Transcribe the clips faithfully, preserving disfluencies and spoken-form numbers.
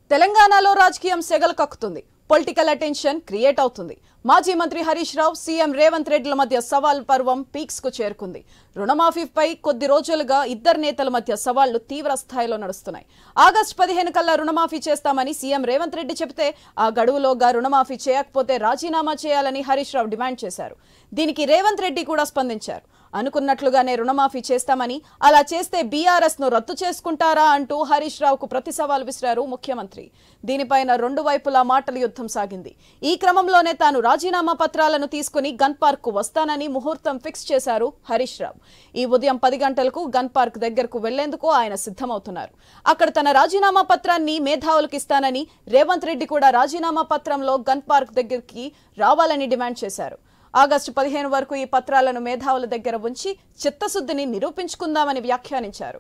తెలంగాణలో రాజకీయం సెగలు కక్కుతుంది. పొలిటికల్ అటెన్షన్ క్రియేట్ అవుతుంది. మాజీ మంత్రి హరీష్ రావు, సీఎం రేవంత్ రెడ్డిల మధ్య సవాల్ పర్వం పీక్స్ కు చేరుకుంది. రుణమాఫీపై కొద్ది రోజులుగా ఇద్దరు నేతల మధ్య సవాళ్లు తీవ్ర స్థాయిలో నడుస్తున్నాయి. ఆగస్టు పదిహేను కల్లా రుణమాఫీ చేస్తామని సీఎం రేవంత్ రెడ్డి చెబితే ఆ గడువులోగా రుణమాఫీ చేయకపోతే రాజీనామా చేయాలని హరీష్ రావు డిమాండ్ చేశారు. దీనికి రేవంత్ రెడ్డి కూడా స్పందించారు. అనుకున్నట్లుగానే రుణమాఫీ చేస్తామని, అలా చేస్తే బీఆర్ఎస్ ను రద్దు చేసుకుంటారా అంటూ హరీష్ రావుకు ప్రతి సవాల్ విసిరారు ముఖ్యమంత్రి. దీనిపైన రెండు వైపులా మాటల యుద్ధం సాగింది. ఈ క్రమంలోనే తాను రాజీనామా పత్రాలను తీసుకుని గన్ పార్క్ కు వస్తానని ముహూర్తం ఫిక్స్ చేశారు హరీష్ రావు. ఈ ఉదయం పది గంటలకు గన్ పార్క్ దగ్గరకు వెళ్లేందుకు ఆయన సిద్ధమవుతున్నారు. అక్కడ తన రాజీనామా పత్రాన్ని మేధావులకు ఇస్తానని, రేవంత్ రెడ్డి కూడా రాజీనామా పత్రంలో గన్ పార్క్ దగ్గరికి రావాలని డిమాండ్ చేశారు. ఆగస్టు పదిహేను వరకు ఈ పత్రాలను మేధావుల దగ్గర ఉంచి చిత్తశుద్ధిని నిరూపించుకుందామని వ్యాఖ్యానించారు.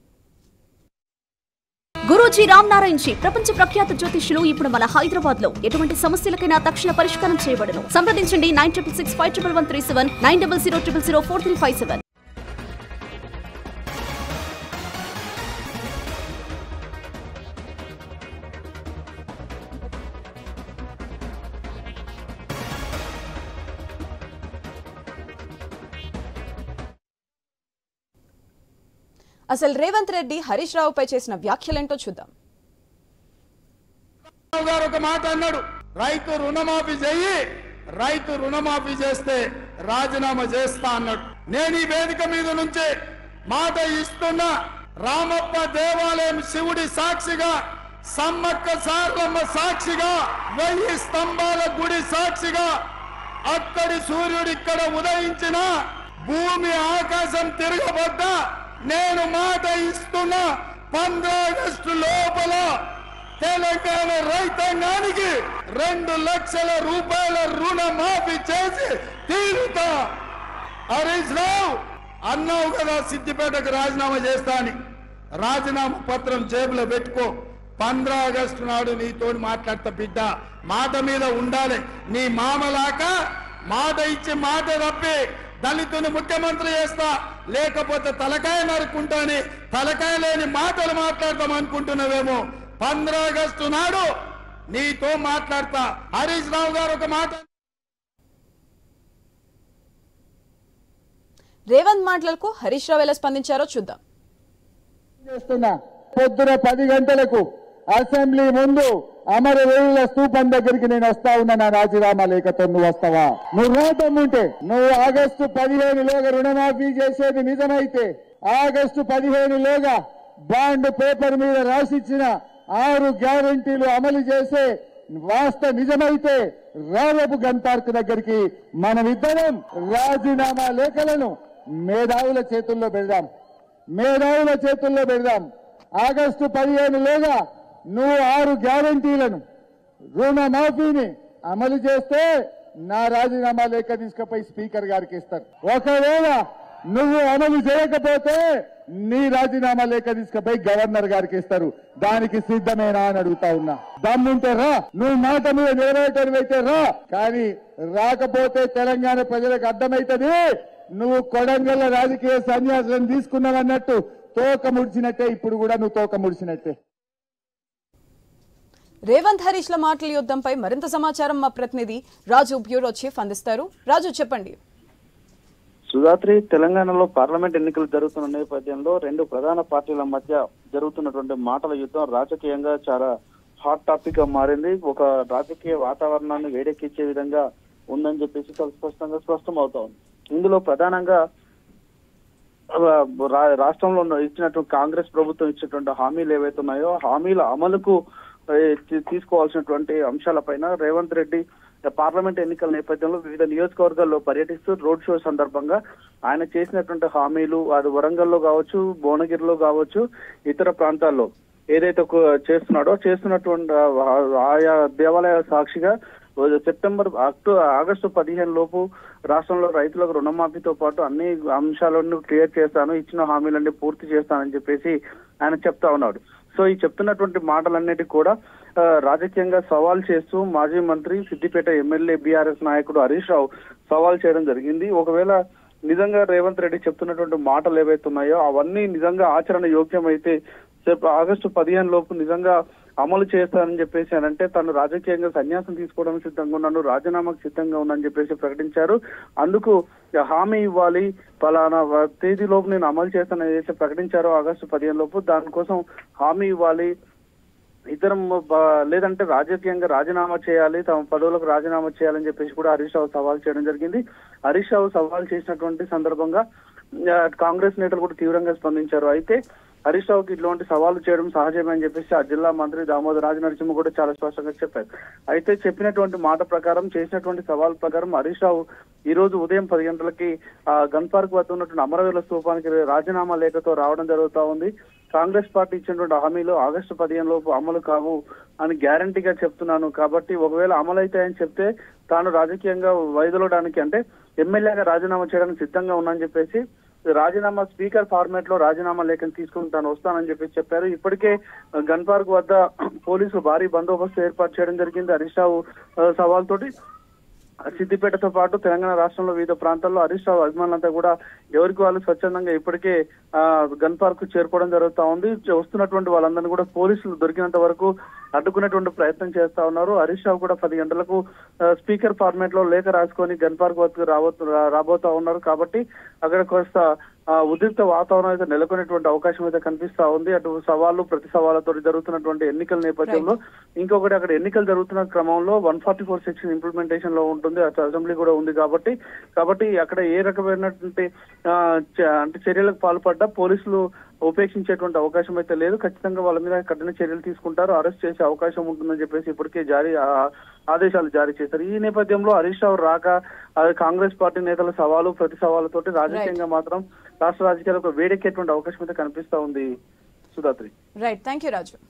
గురూజీ రామ్ నారాయణ్ జీ ప్రపంచ ప్రఖ్యాత జ్యోతిష్యులు ఇప్పుడు మన హైదరాబాద్ లో ఎటువంటి సమస్యలకైనా తక్షణ పరిష్కారం చేయబడను. సంప్రదించండి nine triple six five triple one three seven nine double zero triple zero four three five seven. అసలు రేవంత్ రెడ్డి హరీష్ రావుపై చేసిన వ్యాఖ్యలేంటో చూద్దాం. ఒక మాట అన్నాడు, రైతు రుణమాఫీ చెయ్యి, రైతు రుణమాఫీ చేస్తే రాజీనామా చేస్తా అన్నాడు. నేను ఈ వేదిక మీద నుంచి మాట ఇస్తున్నా. రామప్ప దేవాలయం శివుడి సాక్షిగా, సమ్మక్క సారలమ్మ సాక్షిగా, వెయ్యి స్తంభాల గుడి సాక్షిగా, అక్కడి సూర్యుడు ఇక్కడ ఉదయించిన, భూమి ఆకాశం తిరగబడ్డా, నేను మాట ఇస్తున్నా. పంద్ర ఆగస్టు లోపల తెలంగాణ రైతాంగానికి రెండు లక్షల రూపాయల రుణమాఫీ చేసి తీరుతా. హరీష్ రావు అన్నావు కదా సిద్దిపేటకు రాజీనామా చేస్తా అని. రాజీనామా పత్రం జేబులో పెట్టుకో. పంద్ర ఆగస్టు నాడు నీతో మాట్లాడతా బిడ్డ. మాట మీద ఉండాలి. నీ మామలాక మాట ఇచ్చి మాట తప్పి దళితుని ముఖ్యమంత్రి చేస్తా, లేకపోతే తలకాయ నరుకుంటాని తలకాయ లేని మాటలు మాట్లాడతాం అనుకుంటున్నావేమో. పంద్ర ఆగస్టు నాడు నీతో మాట్లాడతా. హరీష్ రావు గారు ఒక మాట. రేవంత్ మాటలకు హరీష్ రావు ఎలా స్పందించారో చూద్దాం. పొద్దున పది గంటలకు అసెంబ్లీ ముందు అమరవీరుల స్తూపం దగ్గరికి నేను వస్తా ఉన్నా. నా రాజీనామా లేఖతో నువ్వు వస్తావా? నువ్వు రావటం ఉంటే, నువ్వు ఆగస్టు పదిహేనులోగా రుణమాఫీ చేసేది నిజమైతే, ఆగస్టు పదిహేనులోగా బాండ్ పేపర్ మీద రాసిచ్చిన ఆరు గ్యారంటీలు అమలు చేసే వాస్త నిజమైతే, రావపు గన్ పార్క్ దగ్గరికి మనమిద్దరం రాజీనామా లేఖలను మేధావుల చేతుల్లో పెడదాం. మేధావుల చేతుల్లో పెడదాం. ఆగస్టు పదిహేనులోగా నువ్వు ఆరు గ్యారంటీలను, రుణమాఫీని అమలు చేస్తే నా రాజీనామా లేఖ తీసుకుపోయి స్పీకర్ గారికి ఇస్తారు. ఒకవేళ నువ్వు అమలు చేయకపోతే నీ రాజీనామా లేఖ తీసుకుపోయి గవర్నర్ గారికి ఇస్తారు. దానికి సిద్ధమేనా అని అడుగుతా ఉన్నా. దమ్ముంటే రా, నువ్వు మాట మీద నెరవేర్చైతే రా. కానీ రాకపోతే తెలంగాణ ప్రజలకు అర్థమైతుంది నువ్వు కొడంగల్ రాజకీయ సన్యాసం తీసుకున్నావన్నట్టు. తోక ముడిచినట్టే, ఇప్పుడు కూడా నువ్వు తోక ముడిచినట్టే. రేవంత్ హరీష్ల మాటల యుద్ధంపై మరింత సమాచారం మా ప్రతినిధి రాజు బ్యూరో చీఫ్ అందిస్తారు. రాజు, చెప్పండి. సుధాత్రి, తెలంగాణలో పార్లమెంట్ ఎన్నికలు జరుగుతున్న నేపథ్యంలో రెండు ప్రధాన పార్టీల మధ్య జరుగుతున్నటువంటి మాటల యుద్ధం రాజకీయంగా చాలా హాట్ టాపిక్ గా మారింది. ఒక రాజకీయ వాతావరణాన్ని వేడెక్కించే విధంగా ఉందని చెప్పేసి చాలా స్పష్టంగా స్పష్టం అవుతా ఉంది. ఇందులో ప్రధానంగా రాష్ట్రంలో ఇచ్చినటువంటి కాంగ్రెస్ ప్రభుత్వం ఇచ్చినటువంటి హామీలు ఏవైతే ఉన్నాయో, హామీల అమలుకు తీసుకోవాల్సినటువంటి అంశాలపైన రేవంత్ రెడ్డి పార్లమెంట్ ఎన్నికల నేపథ్యంలో వివిధ నియోజకవర్గాల్లో పర్యటిస్తూ రోడ్ షో సందర్భంగా ఆయన చేసినటువంటి హామీలు, అది వరంగల్లో కావచ్చు, భువనగిరిలో కావచ్చు, ఇతర ప్రాంతాల్లో ఏదైతే చేస్తున్నాడో చేస్తున్నటువంటి ఆయా దేవాలయ సాక్షిగా సెప్టెంబర్ అక్టోబర్ ఆగస్టు పదిహేను లోపు రాష్ట్రంలో రైతులకు రుణమాఫీతో పాటు అన్ని అంశాలను క్లియర్ చేస్తాను, ఇచ్చిన హామీలన్నీ పూర్తి చేస్తానని చెప్పేసి ఆయన చెప్తా ఉన్నాడు. సో ఈ చెప్తున్నటువంటి మాటలన్నిటి కూడా రాజకీయంగా సవాల్ చేస్తూ మాజీ మంత్రి, సిద్దిపేట ఎమ్మెల్యే, బీఆర్ఎస్ నాయకుడు హరీష్ రావు సవాల్ చేయడం జరిగింది. ఒకవేళ నిజంగా రేవంత్ రెడ్డి చెప్తున్నటువంటి మాటలు ఏవైతే ఉన్నాయో అవన్నీ నిజంగా ఆచరణ యోగ్యమైతే ఆగస్టు పదిహేను లోపు నిజంగా అమలు చేస్తానని చెప్పేసి అని అంటే తను రాజకీయంగా సన్యాసం తీసుకోవడానికి సిద్ధంగా ఉన్నాను, రాజీనామాకు సిద్ధంగా ఉన్నానని చెప్పేసి ప్రకటించారు. అందుకు హామీ ఇవ్వాలి, పలానా తేదీలోపు నేను అమలు చేస్తానని ఏదైతే ప్రకటించారో ఆగస్టు పదిహేను లోపు దానికోసం హామీ ఇవ్వాలి, ఇద్దరం లేదంటే రాజకీయంగా రాజీనామా చేయాలి, తమ పదవులకు రాజీనామా చేయాలని చెప్పేసి కూడా హరీష్ రావు సవాల్ చేయడం జరిగింది. హరీష్ రావు సవాల్ చేసినటువంటి సందర్భంగా కాంగ్రెస్ నేతలు కూడా తీవ్రంగా స్పందించారు. అయితే హరీష్ రావుకి ఇటువంటి సవాలు చేయడం సహజమే అని చెప్పేసి ఆ జిల్లా మంత్రి దామోదర్ రాజనరసింహ కూడా చాలా స్పష్టంగా చెప్పారు. అయితే చెప్పినటువంటి మాట ప్రకారం, చేసినటువంటి సవాల్ ప్రకారం హరీష్ రావు ఈ రోజు ఉదయం పది గంటలకి ఆ గన్ పార్క్ వద్ద ఉన్నటువంటి అమరవీరుల స్తూపానికి రాజీనామా లేఖతో రావడం జరుగుతా ఉంది. కాంగ్రెస్ పార్టీ ఇచ్చినటువంటి హామీలు ఆగస్టు పదిహేను లోపు అమలు కావు అని గ్యారంటీగా చెప్తున్నాను, కాబట్టి ఒకవేళ అమలు అవుతాయని చెప్తే తాను రాజకీయంగా వైదొలడానికి అంటే ఎమ్మెల్యేగా రాజీనామా చేయడానికి సిద్ధంగా ఉన్నానని చెప్పేసి రాజీనామా స్పీకర్ ఫార్మాట్ లో రాజీనామా లేఖను తీసుకుని తాను వస్తానని చెప్పేసి చెప్పారు. ఇప్పటికే గన్ పార్క్ వద్ద పోలీసులు భారీ బందోబస్తు ఏర్పాటు చేయడం జరిగింది. హరీష్ రావు సవాల్ తోటి సిద్దిపేటతో పాటు తెలంగాణ రాష్ట్రంలో వివిధ ప్రాంతాల్లో హరీష్ రావు అభిమానులంతా కూడా ఎవరికి వాళ్ళు స్వచ్ఛందంగా ఇప్పటికే ఆ గన్ పార్క్ చేరుకోవడం జరుగుతా ఉంది. వస్తున్నటువంటి వాళ్ళందరినీ కూడా పోలీసులు దొరికినంత వరకు అడ్డుకునేటువంటి ప్రయత్నం చేస్తా ఉన్నారు. హరీష్ రావు కూడా పది గంటలకు స్పీకర్ ఫార్మాట్ లో లేఖ రాసుకొని గన్ పార్క్ వద్దకు రాబో రాబోతా ఉన్నారు. కాబట్టి అక్కడ కొంత ఉద్రిక్త వాతావరణం అయితే నెలకొనేటువంటి అవకాశం అయితే కనిపిస్తా ఉంది. అటు సవాళ్లు ప్రతి సవాళ్లతో జరుగుతున్నటువంటి ఎన్నికల నేపథ్యంలో ఇంకొకటి అక్కడ ఎన్నికలు జరుగుతున్న క్రమంలో one forty four section implementation లో ఉంటుంది, అటు అసెంబ్లీ కూడా ఉంది. కాబట్టి కాబట్టి అక్కడ ఏ రకమైనటువంటి అంటే చర్యలకు పాల్పడ్డా పోలీసులు ఉపేక్షించేటువంటి అవకాశం అయితే లేదు. ఖచ్చితంగా వాళ్ళ మీద కఠిన చర్యలు తీసుకుంటారు, అరెస్ట్ చేసే అవకాశం ఉంటుందని చెప్పేసి ఇప్పటికే జారీ ఆదేశాలు జారీ చేశారు. ఈ నేపథ్యంలో హరీష్ రావు రాక కాంగ్రెస్ పార్టీ నేతల సవాలు ప్రతి సవాళ్ళతోటి రాజకీయంగా మాత్రం రాష్ట్ర రాజకీయాలకు వేడెక్కేటువంటి అవకాశం అయితే కనిపిస్తా ఉంది. Sudhatri. Right, thank you Raju.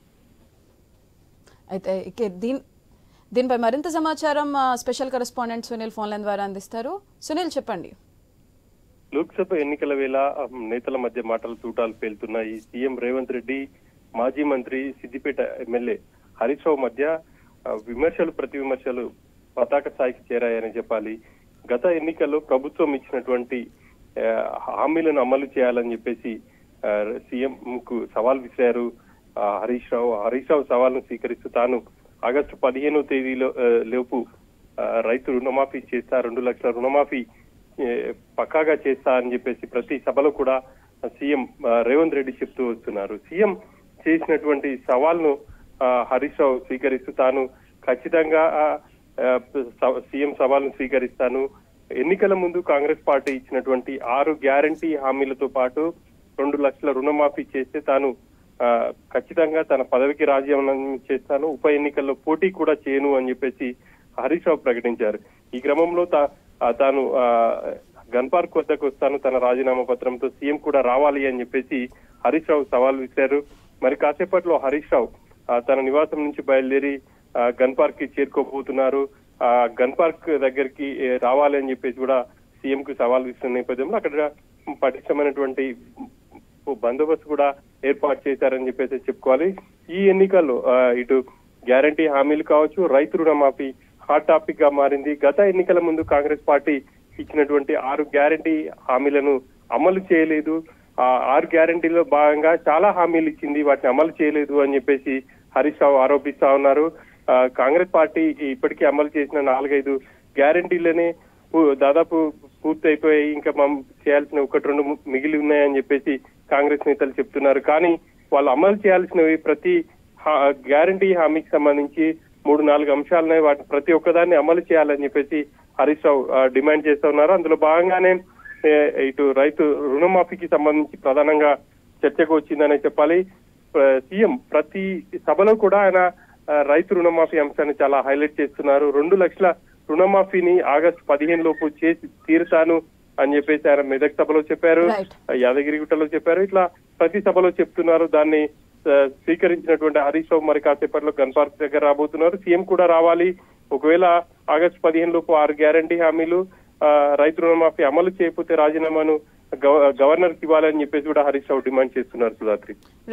అయితే దీని దీనిపై మరింత సమాచారం special correspondent Sunil phone line ద్వారా అందిస్తారు. సునీల్, చెప్పండి. లోక్సభ ఎన్నికల వేళ నేతల మధ్య మాటలు తూటాలు పేలుతున్నాయి. సీఎం రేవంత్ రెడ్డి, మాజీ మంత్రి సిద్దిపేట ఎమ్మెల్యే హరీష్ రావు మధ్య విమర్శలు ప్రతి విమర్శలు పతాక స్థాయికి చేరాయని చెప్పాలి. గత ఎన్నికల్లో ప్రభుత్వం ఇచ్చినటువంటి హామీలను అమలు చేయాలని చెప్పేసి సీఎం కు సవాల్ విసిరారు హరీష్ రావు. హరీష్ రావు సవాల్ను స్వీకరిస్తూ తాను ఆగస్టు పదిహేనో తేదీలో లోపు రైతు రుణమాఫీ చేస్తా, రెండు లక్షల రుణమాఫీ పక్కాగా చేస్తా అని చెప్పేసి ప్రతి సభలో కూడా సీఎం రేవంత్ రెడ్డి చెప్తూ వస్తున్నారు. సీఎం చేసినటువంటి సవాల్ను హరీష్ రావు స్వీకరిస్తూ తాను ఖచ్చితంగా సీఎం సవాల్ను స్వీకరిస్తాను, ఎన్నికల ముందు కాంగ్రెస్ పార్టీ ఇచ్చినటువంటి ఆరు గ్యారంటీ హామీలతో పాటు రెండు లక్షల రుణమాఫీ చేస్తే తాను ఖచ్చితంగా తన పదవికి రాజీనామా చేస్తాను, ఉప ఎన్నికల్లో పోటీ కూడా చేయను అని చెప్పేసి హరీష్ రావు ప్రకటించారు. ఈ క్రమంలో తాను గన్ పార్క్ వద్దకు వస్తాను, తన రాజీనామా పత్రంతో సీఎం కూడా రావాలి అని చెప్పేసి హరీష్ రావు సవాల్ విసిరారు. మరి కాసేపట్లో హరీష్ రావు తన నివాసం నుంచి బయలుదేరి గన్ పార్క్ కి చేరుకోబోతున్నారు. ఆ గన్ పార్క్ దగ్గరికి రావాలి అని చెప్పేసి కూడా సీఎం కు సవాల్ విస్తున్న నేపథ్యంలో అక్కడ పటిష్టమైనటువంటి బందోబస్తు కూడా ఏర్పాటు చేశారని చెప్పేసి చెప్పుకోవాలి. ఈ ఎన్నికల్లో ఇటు గ్యారంటీ హామీలు కావచ్చు, రైతు రుణమాఫీ హాట్ టాపిక్ గా మారింది. గత ఎన్నికల ముందు కాంగ్రెస్ పార్టీ ఇచ్చినటువంటి ఆరు గ్యారంటీ హామీలను అమలు చేయలేదు. ఆ ఆరు గ్యారంటీలో భాగంగా చాలా హామీలు ఇచ్చింది, వాటిని అమలు చేయలేదు అని చెప్పేసి హరీష్ రావు ఆరోపిస్తా ఉన్నారు. కాంగ్రెస్ పార్టీ ఇప్పటికీ అమలు చేసిన నాలుగైదు గ్యారంటీలనే దాదాపు పూర్తి అయిపోయాయి, ఇంకా మనం చేయాల్సిన ఒకటి రెండు మిగిలి ఉన్నాయని చెప్పేసి కాంగ్రెస్ నేతలు చెప్తున్నారు. కానీ వాళ్ళు అమలు చేయాల్సినవి ప్రతి గ్యారంటీ హామీకి సంబంధించి మూడు నాలుగు అంశాలున్నాయి, వాటి ప్రతి ఒక్కదాన్ని అమలు చేయాలని చెప్పేసి హరీష్ రావు డిమాండ్ చేస్తూ ఉన్నారు. అందులో భాగంగానే ఇటు రైతు రుణమాఫీకి సంబంధించి ప్రధానంగా చర్చకు వచ్చిందనే చెప్పాలి. సీఎం ప్రతి సభలో కూడా ఆయన రైతు రుణమాఫీ అంశాన్ని చాలా హైలైట్ చేస్తున్నారు. రెండు లక్షల రుణమాఫీని ఆగస్టు పదిహేను లోపు చేసి తీరుతాను అని చెప్పేసి ఆయన మెదక్ సభలో చెప్పారు, యాదగిరిగుట్టలో చెప్పారు, ఇట్లా ప్రతి సభలో చెప్తున్నారు. దాన్ని స్వీకరించినటువంటి హరీష్ రావు మరి కాసేపట్లో గన్ పార్క్ దగ్గర రాబోతున్నారు. సీఎం కూడా రావాలి, ఒకవేళ ఆగస్టు పదిహేను లోపు ఆరు గ్యారంటీ హామీలు రైతు రుణమాఫీ అమలు చేయకపోతే రాజీనామాను గవర్నర్ కి ఇవ్వాలని చెప్పేసి కూడా హరీష్ రావు డిమాండ్ చేస్తున్నారు. సుధాత్రి.